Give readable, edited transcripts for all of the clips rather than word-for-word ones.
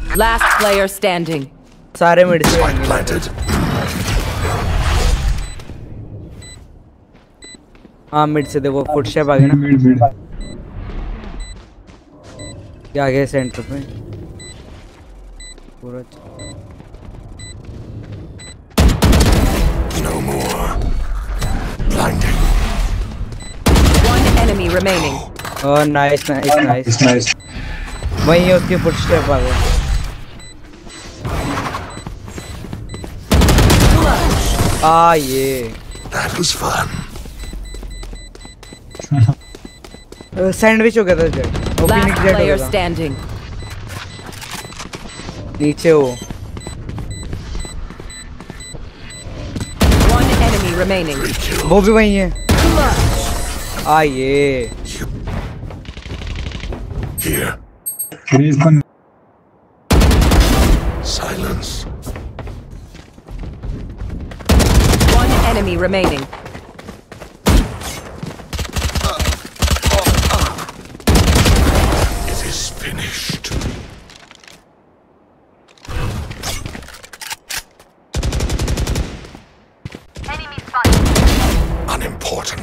Last player standing. सारे mid से Planted. हाँ मिड से देखो फुटस्टेप आ गए ना मिड क्या आ गया सेंटर में पूरा No more. Blinding. One enemy remaining. Oh nice nice वहीं है उसके फुटस्टेप आ गए ये That was fun. सैंडविच हो गया था जेट वो Last फिनिक्स जेट हो player गया था standing. नीचे वो One enemy remaining. वो भी वहीं है ये Here. रेस बन Silence. One enemy remaining. It is finished. Unimportant.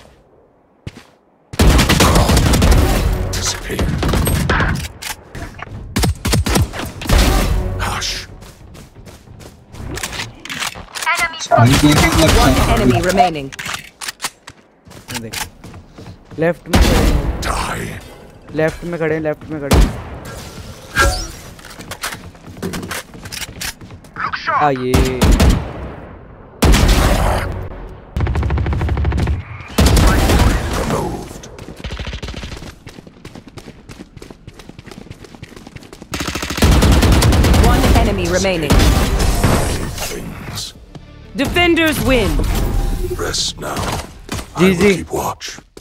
Disappear. Hush. One enemy remaining. देख लेफ्ट में Die. लेफ्ट में खड़े ये Removed. One enemy remaining. Things. Defenders win. Rest now. I GG. will keep watch.